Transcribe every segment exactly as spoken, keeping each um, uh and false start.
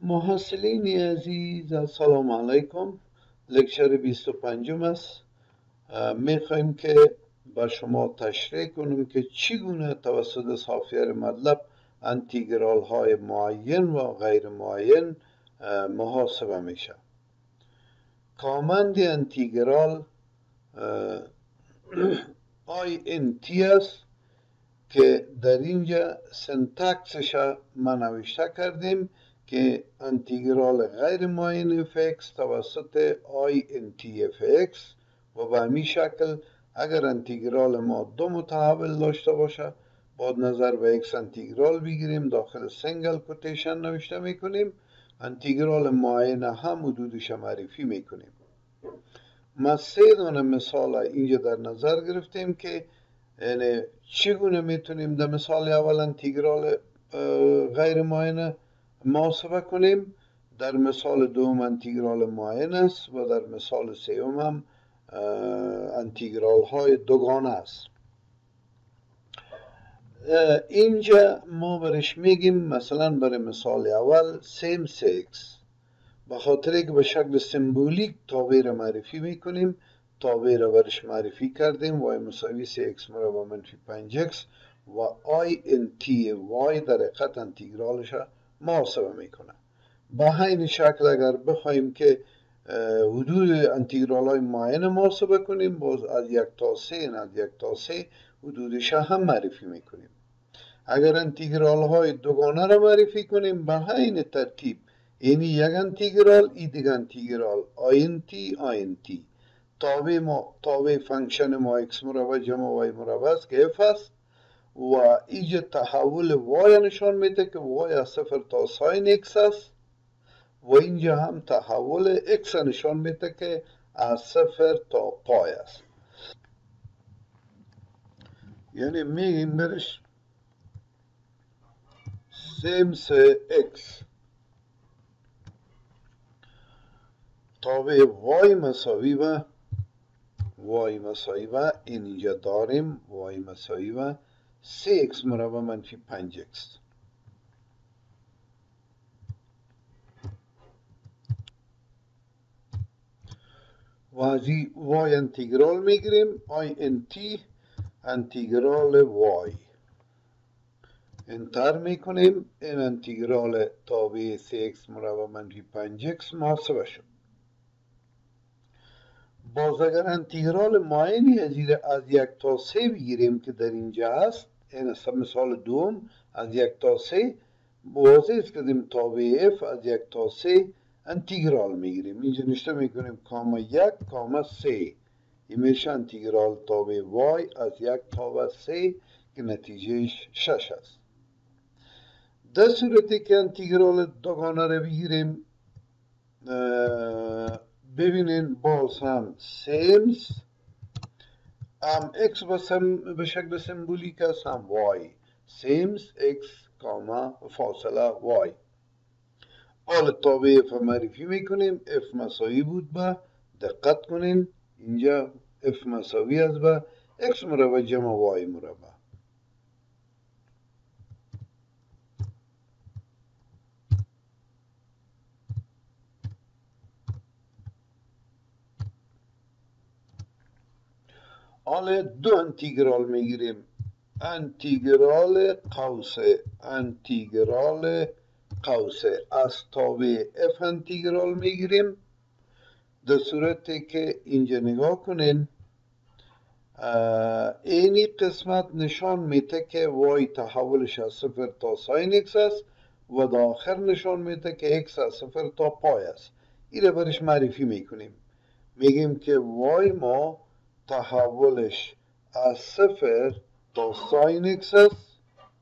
محصلین عزیز سلام علیکم. لکچر بیست و پنجم است. میخوایم که با شما تشریح کنیم که چگونه توسط سافیر مطلب انتگرال های معین و غیر معین محاسبه میشه. کامند انتگرال آی ان تی است که در اینجا سنتکسش ما نوشته کردیم که انتگرال غیر معین اف اکس توسط آی ان تی اف اکس و به همین شکل اگر انتگرال ما دو متحول داشته باشه با نظر به اکس انتگرال بگیریم، داخل سنگل کوتیشن نوشته میکنیم، انتگرال معین هم حدودش معرفی میکنیم. ما سه دانه مثال اینجا در نظر گرفتیم که یعنی چگونه میتونیم در مثال اول انتگرال غیر معین محاسبه کنیم، در مثال دوم انتگرال معین است و در مثال سوم هم انتگرال های دوگانه است. اینجا ما برش میگیم مثلا برای مثال اول سیم سیکس، به خاطر که به شکل سمبولیک تابع را معرفی میکنیم. تابع را برش معرفی کردیم y مساوی سی اکس مربع منفی پنج اکس و آی ان تی y در حقیقت انتگرالش محاسبه میکنه. به همین شکل اگر بخوایم که حدود انتگرال های معین محاسبه کنیم، باز از یک تا سه از یک تا سه حدودش هم معرفی میکنیم. اگر انتگرال های دوگانه را معرفی کنیم به همین ترتیب، یعنی یک انتگرال ای دیگر انتگرال آی ان تی آی ان تی تابع ما تابع فانکشن ما اکس مربع جمع وای مربع است که اف است و اینجا تحول وای نشان میده که وای از صفر تا ساین اکس است و اینجا هم تحول اکس نشان میده که از صفر تا پای است. یعنی میگیم برش سیم سه اکس تابع وای مساوی و وای مساوی و اینجا داریم وای مساوی و سه اکس مربع منفی پنج اکس. و از این وای انتگرال میگیریم آی ان تی انتگرال وای انتر میکنیم. این انتگرال تابع سه اکس مربع منفی پنج اکس محاسبه شد. باز اگر انتگرال معینی از از یک تا سه بگیریم که در اینجا هست، این مثال دوم از یک تا سه، واضح است که دیم تابع اف از یک تا سه انتگرال میگیریم. اینجا نشته میکنیم کاما یک کاما سه، این میشه انتگرال تابع وای از یک تا سه که نتیجهش شش است. در صورتی که انتگرال دوگانه رو بگیریم، ببینین باز هم سیمز هم اکس به شکل سمبولیک است هم وای، سیمز اکس کاما فاصله وای. حال تابع اف معرفی میکنیم. اف مساوی بود به، دقت کنین اینجا اف مساوی است به اکس مربع جمع وای مربع. حالا دو انتگرال میگیریم، انتگرال قوسه انتگرال قوسه از تابع اف انتگرال میگیریم. در صورتی که اینجا نگاه کنین اینی قسمت نشان میده که وای تحولش از صفر تا ساین اکس است و در آخر نشان میده که اکس از صفر تا پای است. این رو برش معرفی میکنیم، میگیم که وای ما تحولش از صفر تا ساین اکس است،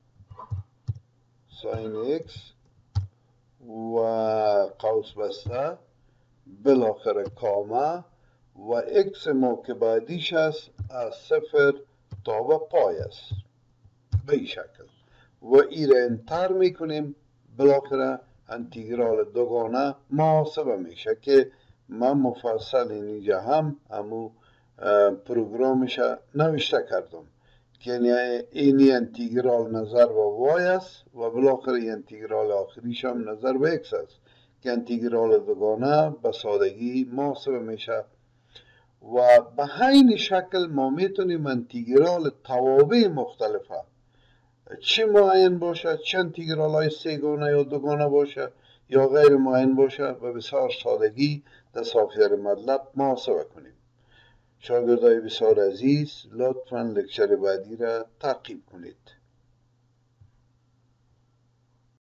ساین اکس و قوس بسته بالاخره کامه و اکس ما که بعدیش است از صفر تا به پای است به این شکل و این را انتر میکنیم. بالاخره انتگرال دوگانه محاسبه میشه که من مفصل اینجا هم همو پروگرامش نوشته کردم که یعنی اینی انتگرال نظر به وای است و بالاخره انتگرال آخریش هم نظر به اکس است که انتگرال دوگانه به سادگی محاسبه میشه و به همین شکل ما میتونیم انتگرال توابع مختلفه چه معین باشه، چه انتگرال های سه‌گانه یا دوگانه باشه یا غیر معین باشه و بسیار سادگی در سافیر مطلب محاسبه کنیم. شاگردای بسیار عزیز، لطفاً لکچر بعدی را تعقیب کنید.